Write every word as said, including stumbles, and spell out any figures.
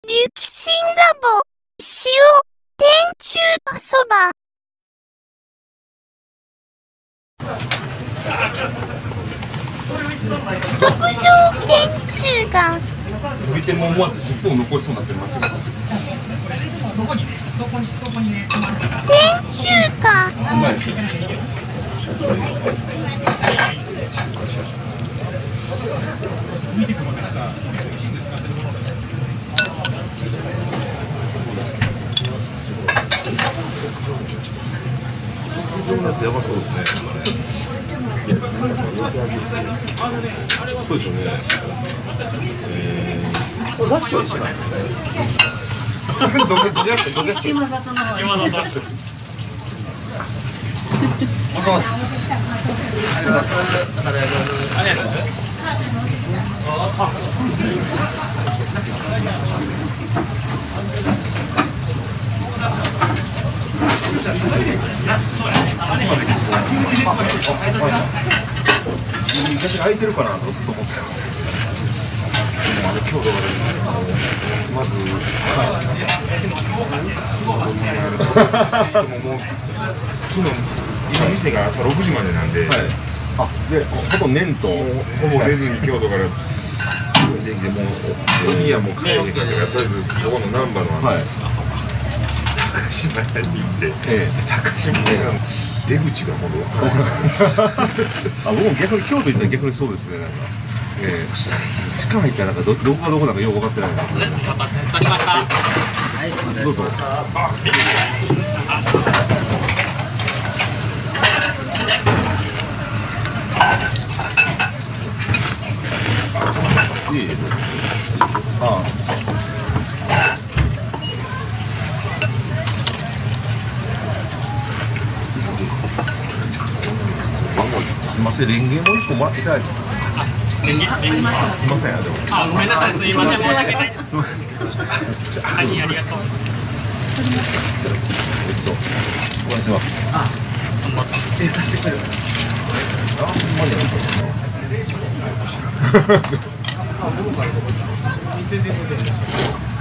リュキシンラボ、塩、天中華そば。特上天中が。 見ても思わず尻尾を残しそうになってる間違い。 天中華。 やばそうですね。そうですよね。えー、ラッシュはしてない。 どけどけしてどけして。 今里の方。今里。 お願いします。ありがとうございます。ありがとうございます。ありがとうございます。あ、そうですね。逆に空いてるかなとずっと思ってた。今日だからまずもう昨日今店が朝ろくじまでなんで、あでほぼ年とほぼ出ずに京都からすごいできてもういやもう帰ってからとりあえずここの難波のあの高島屋に行って高島屋の出口がほど分からない。あ、僕も逆に京都行ったら逆にそうですね。なんか、ええ、地下入ったらなんかどどこがどこだかよく分かってないな。どうぞ。いい。ああ。すみません、レンゲも一個もらっていただいて。 レンゲ、レンゲ。 すみません、でも。 あ、ごめんなさい、すみません、申し訳ない。 すみません。 はい、ありがとう。 美味しそう。お願いします。あ、 そんな。 え、買ってくる。あ、ほんまに。早くしろ。あ、僕から。